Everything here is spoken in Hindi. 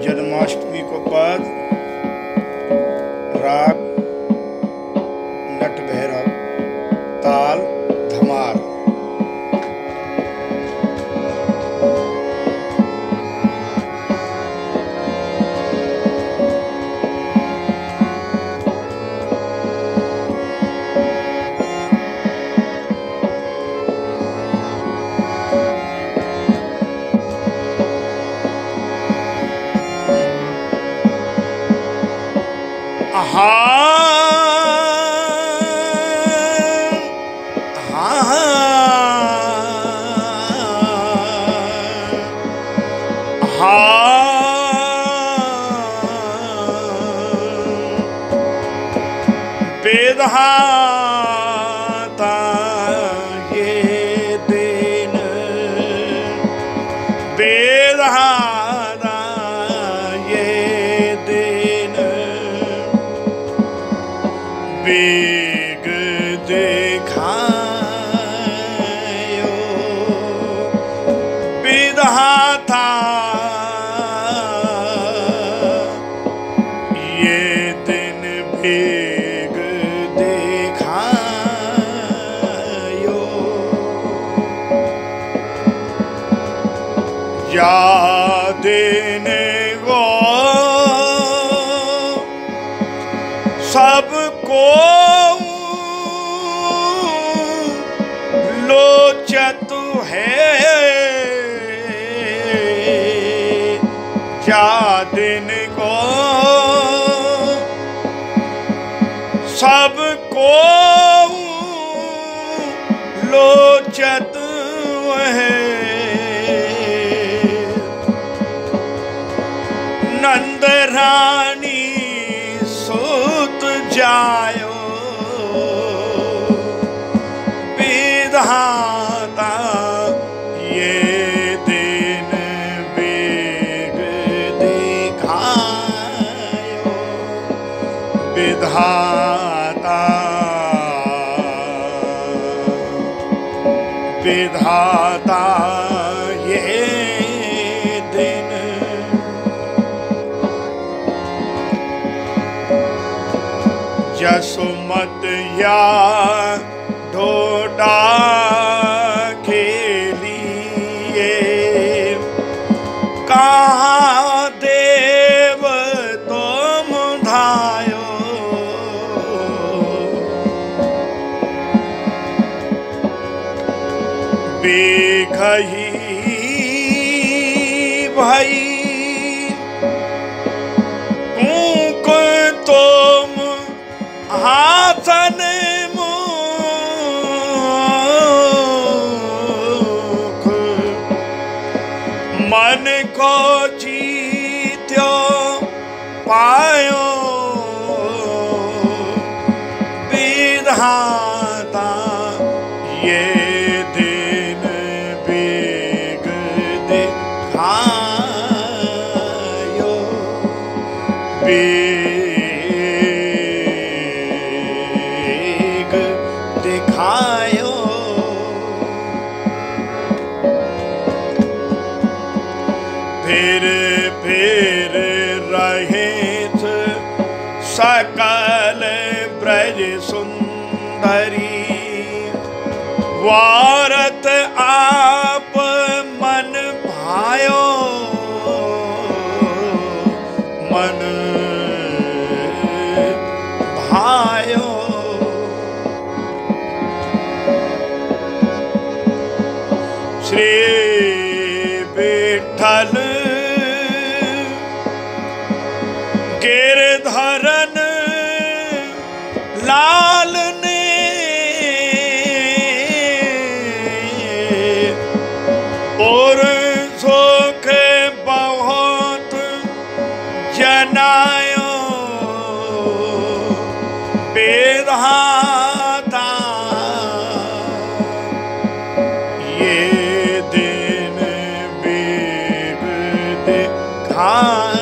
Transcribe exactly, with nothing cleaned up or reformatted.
जन्माष्टमी को पद राग नट भैरव, ताल धमार। विधाता ये दिन, विधाता ये दिन, बेग दिखायो विधाता ये दिन, बेग दिखायो। या दिन वो सबको लोचत है, क्या दिन को सबको लोचत है। नंद रानी सुत जायो विधाता ये दिन, बेग दिखायो विधाता, विधाता ये दिन। जसुमत या ढोडा के लिए कहाँ देव तुम धायो, बेखही भाई कूक तुम हासन मुख, मन को जीत्यो पायो विधाता ये दिन, बेग दिखायो, बेग दिखायो। फिर फिर रहित सकल ब्रज सुंदरी, वारत आप मन भायो, मन भायो। श्री विठ्ठल गिरधरन लाल ने और सुख बहुत जनायो विधाता ये दिन, बेग दिखायो